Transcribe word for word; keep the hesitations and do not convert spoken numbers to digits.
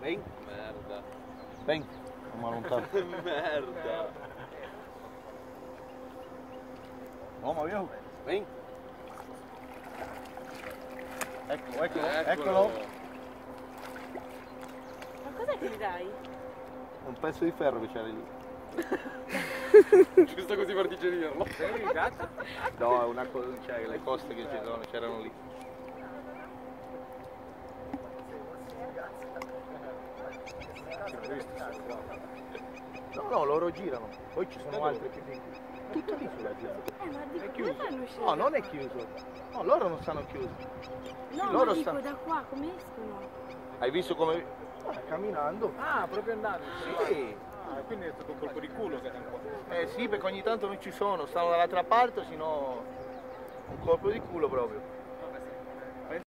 Ven. Merda. Ven. Non mi allontano. Merda. Uomo viejo. Ven. Eccolo, eccolo, Eccolo. eccolo. Ma cos'è che gli dai? È un pezzo di ferro che c'era lì. Giusto così per digerirlo. Sei il gatto? No, è una cosa, cioè le coste che c'erano, c'erano lì. No, no, loro girano. Poi ci sono altri più piccoli. Tutto lì sulla gira. Eh, ma dico, È come chiuso. fanno a uscire? No, non è chiuso. No, loro non stanno chiusi. No, loro ma dico stanno- da qua, come escono? Hai visto come... Ah, camminando. Ah, proprio andando. Sì. Ah, quindi è stato un colpo di culo che era qua. Eh sì, perché ogni tanto non ci sono, stanno dall'altra parte, sennò un colpo di culo proprio.